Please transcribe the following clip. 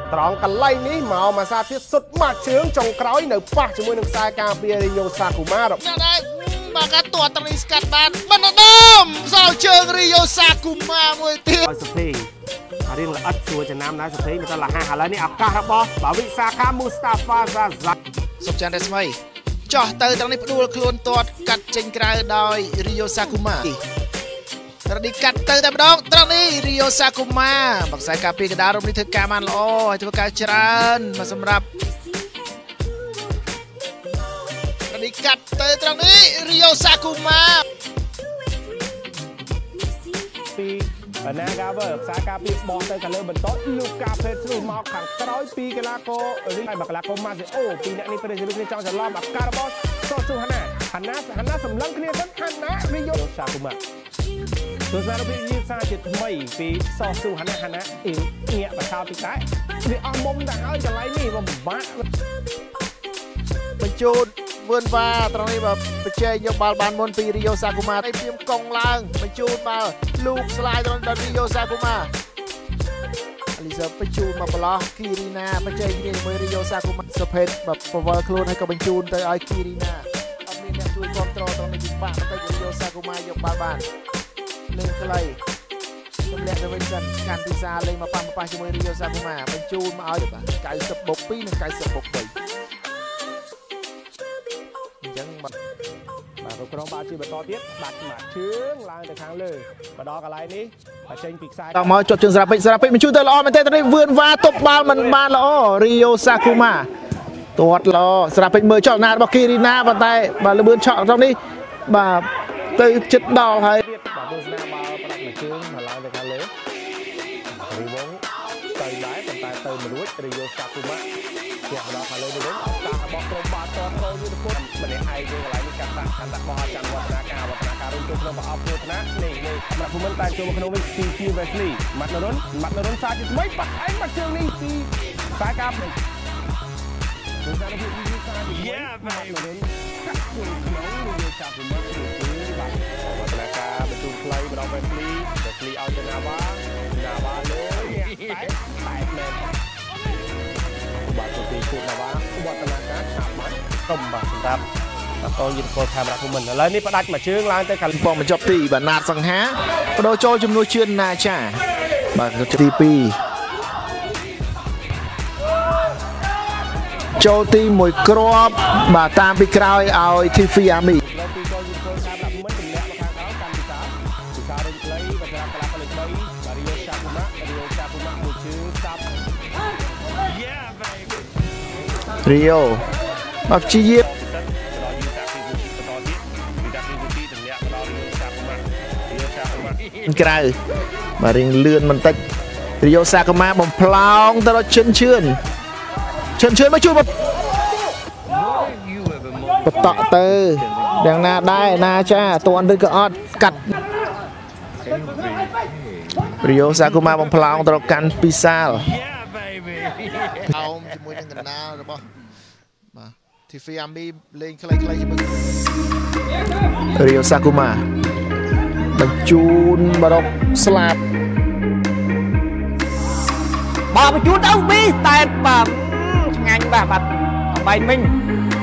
ត្រង់កន្លែងនេះមកមកសាទៀតសុទ្ធមកជើងចុងក្រោយនៅប៉ះជាមួយនឹងខ្សែការពាររីយ៉ូសាគូម៉ាណាដែរបើកាត់ទាត់ត្រង់នេះស្កាត់បានបណ្ណាដំសល់ជើងរីយ៉ូសាគូម៉ាមួយទៀតសុភីរៀងល្អិតស្រួលចំណាំដែរសុភីមិនទៅលះឥឡូវនេះឱកាសរបស់បាវិសាខាមូស្តាហ្វាហ្សាហ្សាសុខច័ន្ទរស្មីចោះទៅត្រង់នេះផ្ដួលខ្លួនទាត់កាត់ចេញក្រៅដោយរីយ៉ូសាគូម៉ាត្រង់នេះកាត់ទៅតែម្ដងត្រង់នេះរីយ៉ូសាគូម៉ាបាក់ខ្សែការពារកណ្ដាលរំនេះធ្វើការបានល្អហើយធ្វើការច្រើនមកសម្រាប់ត្រង់នេះកាត់ទៅត្រង់នេះរីយ៉ូសាគូម៉ាពីណាកាវើខ្សែការពារបោះទៅកាលើបន្តលូកាផេទ្រូមកខាងក្រោយពីកីឡាកររីហើយកីឡាករម៉ាស៊ីអូពីអ្នកនេះប្រទេសគ្នាចង់ច្រឡំអាការរបស់សូស៊ូហាណាសម្លឹងគ្នាទៅហាណារីយ៉ូសាគូម៉ាទស្សនវិជ្ជាសាស្ត្រជាថ្មីពីសូស៊ូហាណាងាកបឆោតតិចដែរវាអស់មុំទៅហើយកន្លែងនេះវាពិបាកបញ្ជូនវឿនវ៉ាត្រង់នេះបើបច្ចេកយកបាល់បានមុនពីរីយ៉ូសាគូម៉ាហើយព្រៀមកង់ឡើងបញ្ជូនបាល់លូកស្លាយត្រង់ដល់រីយ៉ូសាគូម៉ាអលីសាបញ្ជូនមកប្រឡោះគីរីណាបច្ចេកគ្នាជាមួយរីយ៉ូសាគូម៉ាសុភេទបើពវល់ខ្លួនហើយក៏បញ្ជូនទៅឲ្យគីរីណាអត់មានអ្នកជួយគ្រប់គ្រងត្រង់នេះពិបាកបន្តិចរីយ៉ូសាគូម៉ាយកបាល់បានលេងខ្លីទម្លាក់ទៅវិញសិនកាន់ពិសាលេងមកប៉ះជាមួយរីយ៉ូសាគូម៉ាបញ្ជូនមកឲ្យបាទ90+2 និង90+3បាទគ្រប់គ្រងបាល់ជាបន្តទៀតបាត់មកជើងឡើងទៅខាងលើបដកន្លែងនេះបើចេញពីខ្សែតមកចុចជើងសារ៉ាពេចបញ្ជូនទៅល្អមែនទេទៅនេះវឿនវ៉ាទប់បាល់មិនបានល្អរីយ៉ូសាគូម៉ាទាត់ល្អសារ៉ាពេចមើលចលនារបស់គីរីណាប៉ុន្តែបាទលឿនឆក់ក្នុងនេះបាទទៅចិត្តដល់ហើយបាទទស្សនាបាល់ផ្ដាច់មកជើងមកឡើងទៅខាងលើរីវងទៅដែរប៉ុន្តែទៅមិនរួចរីយ៉ូសាគូម៉ាជាដល់ខាងលើនេះវិញឱកាសរបស់ក្រុមបាល់តតចូលយុទ្ធភូមិម្នាក់ឯងយើងកន្លែងនេះកាន់តែបោះច័ន្ទវឌ្ឍនាការរួមចូលក្នុងប្រអប់ព្រោះថ្នាក់នេះសម្រាប់ភូមិតែចូលមកក្នុងវិញពីជាវេសលីម៉ាត់ណរុនសាជាថ្មីបាត់ឯងមកជើងនេះពីខ្សែការពារទូសានវិធីសាជាថ្មីម៉ាត់ណរុនកាត់ចូលក្នុងរីយ៉ូសាគូម៉ាគឺបាទវឌ្ឍនាការបន្ទូខ្លីម្ដងវេសលីឲ្យទៅណាបាលើតែមែនបាទទៅទីជួបណាបាវឌ្ឍនាការឆាប់បាត់ក្រុមបាទសម្រាប់តយុទ្ធពលខេមរៈភូមិន្ទឥឡូវនេះផ្ដាច់មួយជើងឡើងទៅខាងបងបញ្ចប់ទីបាទណាតសង្ហាបដូរចូលជំនួសជឿនណាចាបាទទី2ចូលទី1គ្រាប់បាទតាមពីក្រោយឲ្យធីហ្វីអាមីរីយ៉ូបាទជាយាបក្រៅបាទរៀងលឿនបន្តិចរីយ៉ូសាគូម៉ាបំផ្លោងទៅដល់ឈឿនមកជួយបតក់ទៅយ៉ាងណាដែរណាចាតន់ឬក៏អត់កាត់រីយ៉ូសាគូម៉ាបំផ្លោងទៅដល់កាន់ពីសាលអោមជាមួយនឹងកណ្ដាលរបស់បាទធីហ្វីអាមីលេងខ្លីជាមួយរីយ៉ូសាគូម៉ាបញ្ជូនបរកស្លាប់បាទបញ្ជូនទៅពីតែបាទឆ្ងាញ់បាទបាត់បែកមិញ